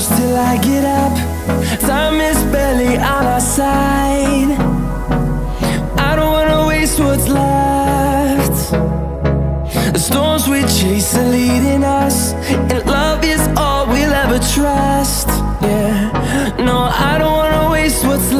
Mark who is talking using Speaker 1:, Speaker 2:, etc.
Speaker 1: close till I get up. Time is barely on our side. I don't wanna waste what's left. The storms we chase are leading us, and love is all we'll ever trust. Yeah, no, I don't wanna waste what's